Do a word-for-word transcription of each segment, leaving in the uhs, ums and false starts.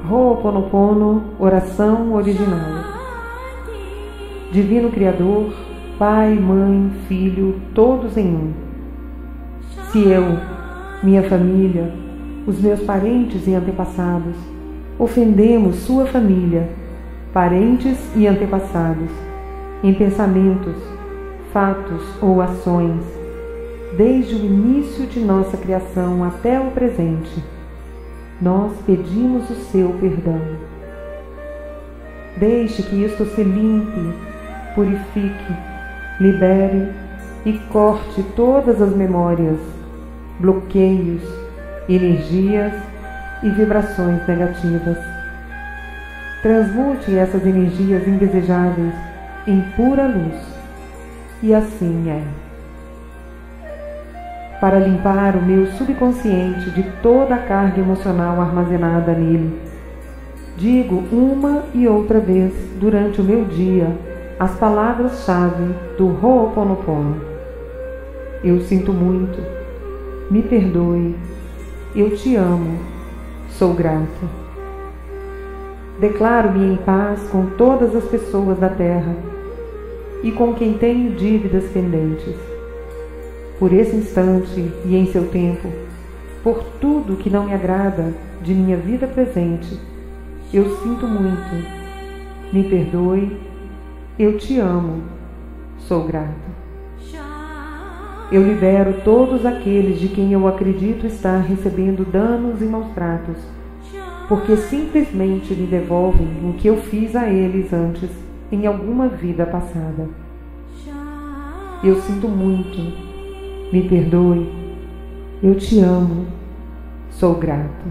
Ho'oponopono, oração original. Divino Criador, Pai, Mãe, Filho, todos em um. Se eu, minha família, os meus parentes e antepassados, ofendemos sua família, parentes e antepassados, em pensamentos, fatos ou ações, desde o início de nossa criação até o presente, nós pedimos o seu perdão. Deixe que isto se limpe, purifique, libere e corte todas as memórias, bloqueios, energias e vibrações negativas. Transmute essas energias indesejáveis em pura luz. E assim é. Para limpar o meu subconsciente de toda a carga emocional armazenada nele, digo uma e outra vez durante o meu dia as palavras-chave do Ho'oponopono. Eu sinto muito, me perdoe, eu te amo, sou grato. Declaro-me em paz com todas as pessoas da Terra e com quem tenho dívidas pendentes. Por esse instante e em seu tempo, por tudo que não me agrada de minha vida presente, eu sinto muito, me perdoe, eu te amo, sou grato. Eu libero todos aqueles de quem eu acredito estar recebendo danos e maus tratos, porque simplesmente me devolvem o que eu fiz a eles antes, em alguma vida passada. Eu sinto muito, me perdoe, eu te amo, sou grato.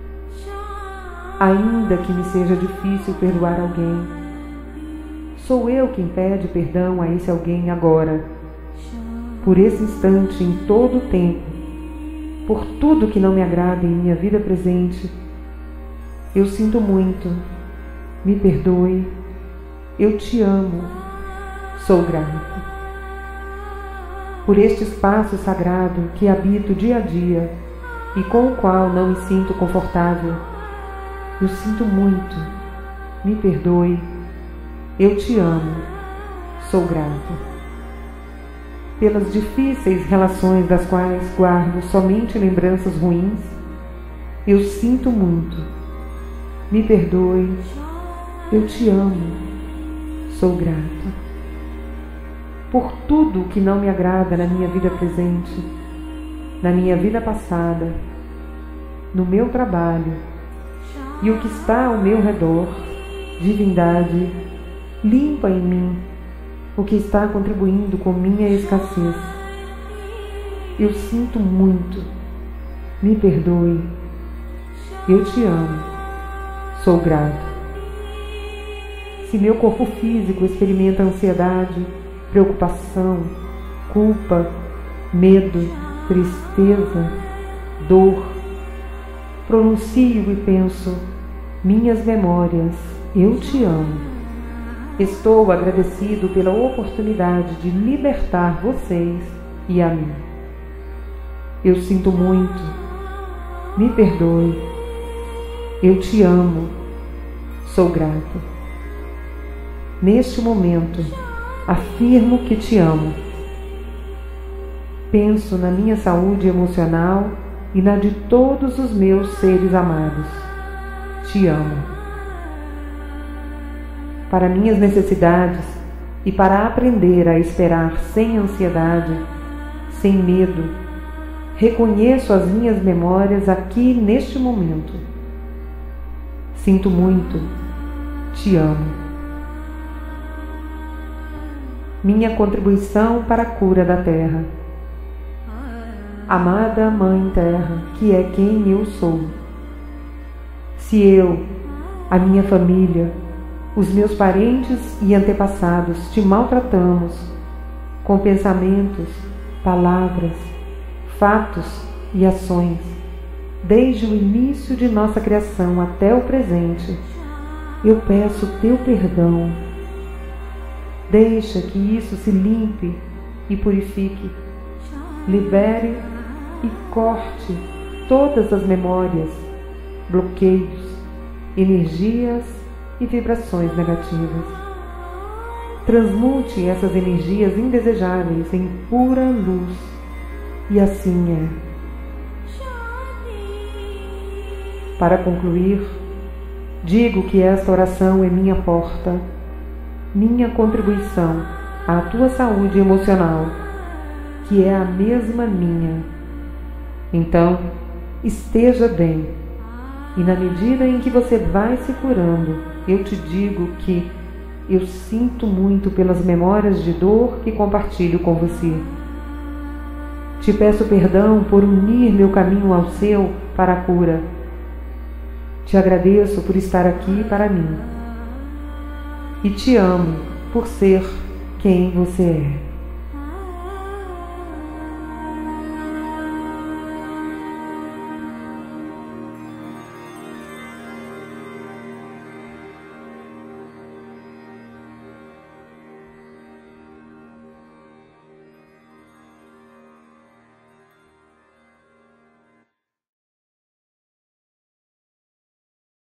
Ainda que me seja difícil perdoar alguém, sou eu quem pede perdão a esse alguém agora, por esse instante, em todo o tempo, por tudo que não me agrada em minha vida presente. Eu sinto muito, me perdoe, eu te amo, sou grato. Por este espaço sagrado que habito dia a dia e com o qual não me sinto confortável, eu sinto muito, me perdoe, eu te amo, sou grato. Pelas difíceis relações das quais guardo somente lembranças ruins, eu sinto muito, me perdoe, eu te amo, sou grato. Por tudo que não me agrada na minha vida presente, na minha vida passada, no meu trabalho e o que está ao meu redor, divindade, limpa em mim o que está contribuindo com minha escassez. Eu sinto muito, me perdoe, eu te amo, sou grato. Se meu corpo físico experimenta ansiedade, preocupação, culpa, medo, tristeza, dor, pronuncio e penso: minhas memórias, eu te amo. Estou agradecido pela oportunidade de libertar vocês e a mim. Eu sinto muito, me perdoe, eu te amo, sou grato. Neste momento, afirmo que te amo. Penso na minha saúde emocional e na de todos os meus seres amados. Te amo. Para minhas necessidades e para aprender a esperar sem ansiedade, sem medo, reconheço as minhas memórias aqui neste momento. Sinto muito, te amo. Minha contribuição para a cura da Terra. Amada Mãe Terra, que é quem eu sou. Se eu, a minha família, os meus parentes e antepassados te maltratamos com pensamentos, palavras, fatos e ações, desde o início de nossa criação até o presente, eu peço teu perdão. Deixa que isso se limpe e purifique, libere e corte todas as memórias, bloqueios, energias e vibrações negativas. Transmute essas energias indesejáveis em pura luz, e assim é. Para concluir, digo que esta oração é minha porta, minha contribuição à tua saúde emocional, que é a mesma minha. Então, esteja bem, e na medida em que você vai se curando, eu te digo que eu sinto muito pelas memórias de dor que compartilho com você. Te peço perdão por unir meu caminho ao seu para a cura. Te agradeço por estar aqui para mim. E te amo por ser quem você é.